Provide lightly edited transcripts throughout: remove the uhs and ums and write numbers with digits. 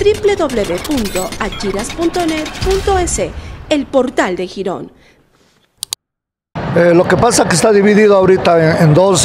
www.achiras.net.es, el portal de Girón. Lo que pasa es que está dividido ahorita en dos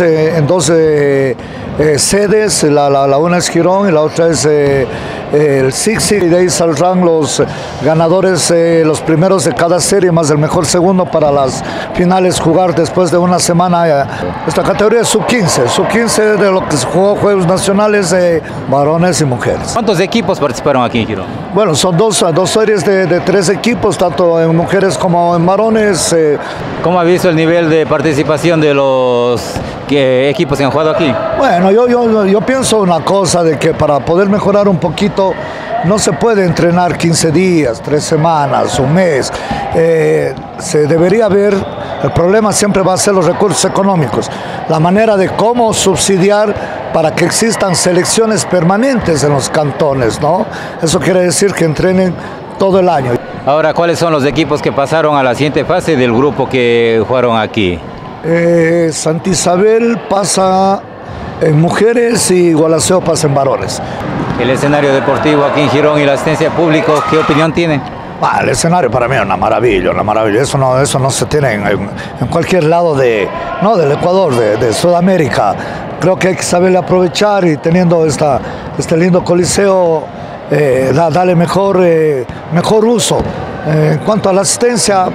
sedes, la una es Girón y la otra es el Sixi, y de ahí saldrán los ganadores, los primeros de cada serie más el mejor segundo para las finales jugar después de una semana. Esta categoría es sub-15 de lo que se jugó Juegos Nacionales de varones y mujeres. ¿Cuántos equipos participaron aquí en Girón? Bueno, son dos series de 3 equipos, tanto en mujeres como en varones. ¿Cómo ha visto el nivel de participación de los equipos que han jugado aquí? Bueno, yo pienso una cosa, de que para poder mejorar un poquito no se puede entrenar 15 días, 3 semanas, un mes. Se debería ver, el problema siempre va a ser los recursos económicos, la manera de cómo subsidiar para que existan selecciones permanentes en los cantones, ¿no? Eso quiere decir que entrenen todo el año. Ahora, ¿cuáles son los equipos que pasaron a la siguiente fase del grupo que jugaron aquí? Santa Isabel pasa en mujeres y Gualaceo pasa en varones. El escenario deportivo aquí en Girón y la asistencia pública, ¿qué opinión tiene? El escenario para mí es una maravilla, una maravilla. Eso no se tiene en cualquier lado del Ecuador, de Sudamérica. Creo que hay que saberle aprovechar, y teniendo este lindo coliseo, darle mejor uso. En cuanto a la asistencia,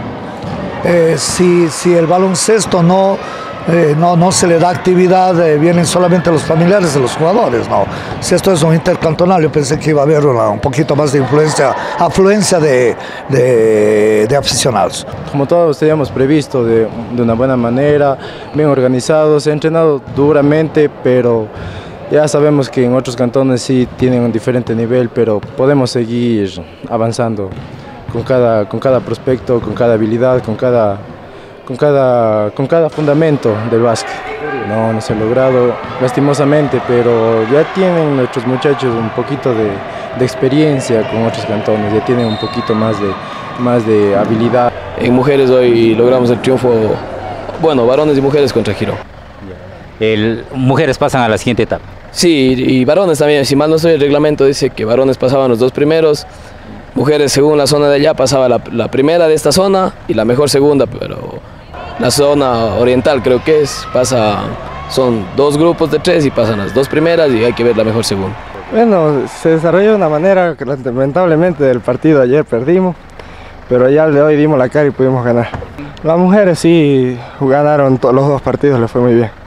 si el baloncesto no se le da actividad, vienen solamente los familiares de los jugadores, ¿no? Si esto es un intercantonal, yo pensé que iba a haber un poquito más de afluencia de aficionados. Como todos teníamos previsto, de una buena manera, bien organizados, he entrenado duramente, pero ya sabemos que en otros cantones sí tienen un diferente nivel, pero podemos seguir avanzando con cada prospecto, con cada habilidad, con cada fundamento del básquet. No se ha logrado lastimosamente, pero ya tienen nuestros muchachos un poquito de experiencia con otros cantones, ya tienen un poquito más de habilidad. En mujeres hoy logramos el triunfo, bueno, varones y mujeres contra Girón. Mujeres pasan a la siguiente etapa. Sí, y varones también, si mal no estoy, el reglamento dice que varones pasaban los 2 primeros, mujeres según la zona de allá pasaba la primera de esta zona y la mejor segunda, pero la zona oriental creo que son 2 grupos de 3 y pasan las 2 primeras y hay que ver la mejor segunda. Bueno, se desarrolló de una manera que lamentablemente del partido ayer perdimos, pero ya el de hoy dimos la cara y pudimos ganar. Las mujeres sí ganaron los 2 partidos, les fue muy bien.